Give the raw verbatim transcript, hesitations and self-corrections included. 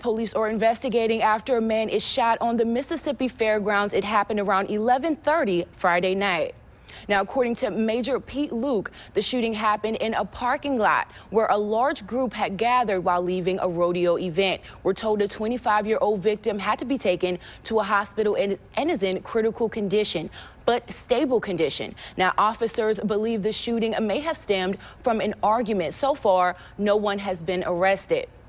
Police are investigating after a man is shot on the Mississippi Fairgrounds. It happened around eleven thirty Friday night. Now, according to Major Pete Luke, the shooting happened in a parking lot where a large group had gathered while leaving a rodeo event. We're told the twenty-five-year-old victim had to be taken to a hospital and, and is in critical condition, but stable condition. Now, officers believe the shooting may have stemmed from an argument. So far, no one has been arrested.